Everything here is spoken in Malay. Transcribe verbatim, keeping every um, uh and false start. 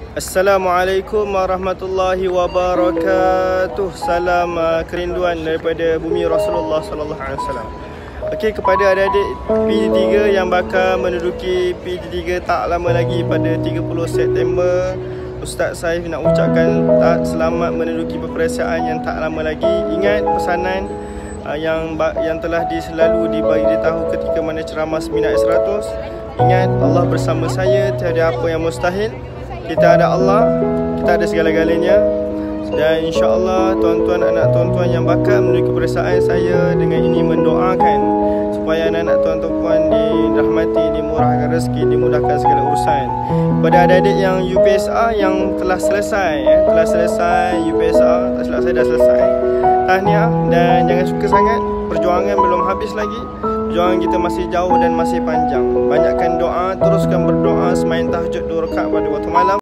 Assalamualaikum warahmatullahi wabarakatuh. Salam uh, kerinduan daripada bumi Rasulullah sallallahu alaihi wasallam. Okey, kepada adik-adik P J tiga yang bakal menduduki P J tiga tak lama lagi pada tiga puluh September, Ustaz Saif nak ucapkan tak selamat menduduki peperiksaan yang tak lama lagi. Ingat pesanan uh, yang yang telah diselalu dibagi tahu ketika mana ceramah seminar seratus. Ingat, Allah bersama saya, tiada apa yang mustahil. Kita ada Allah, kita ada segala-galanya. Dan insya-Allah tuan-tuan, anak tuan-tuan yang bakal menuju peperiksaan, saya dengan ini mendoakan supaya anak-anak tuan-tuan dirahmati, dimurahkan rezeki, dimudahkan segala urusan. Kepada adik-adik yang U P S A yang telah selesai, eh, telah selesai U P S A, tak silap saya dah selesai, tahniah. Dan jangan suka sangat, perjuangan belum habis lagi. Perjuangan kita masih jauh dan masih panjang. Banyakkan doa, teruskan berdoa, semain tahajud dua rakaat pada waktu malam.